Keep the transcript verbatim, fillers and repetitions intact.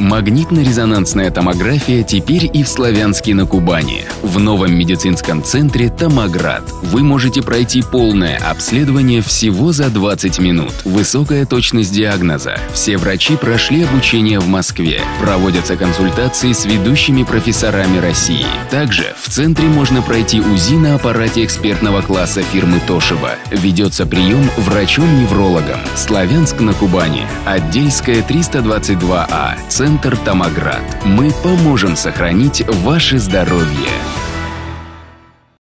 Магнитно-резонансная томография теперь и в Славянске на Кубани. В новом медицинском центре «Томоград» вы можете пройти полное обследование всего за двадцать минут. Высокая точность диагноза. Все врачи прошли обучение в Москве. Проводятся консультации с ведущими профессорами России. Также в центре можно пройти УЗИ на аппарате экспертного класса фирмы «Тошиба». Ведется прием врачом-неврологом. Славянск на Кубани. Отдельская, триста двадцать два А. Центр «Томоград». Мы поможем сохранить ваше здоровье.